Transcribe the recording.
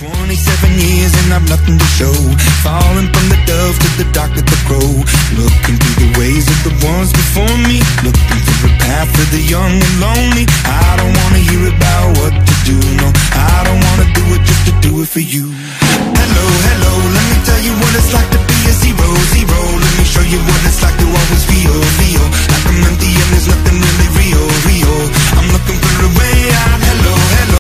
27 years and I've nothing to show. Falling from the dove to the dark of the crow. Looking through the ways of the ones before me. Looking through the path of the young and lonely. I don't wanna hear about what to do, no. I don't wanna do it just to do it for you. Hello, hello, let me tell you what it's like to be a zero, zero. Let me show you what it's like to always feel, feel like I'm empty and there's nothing really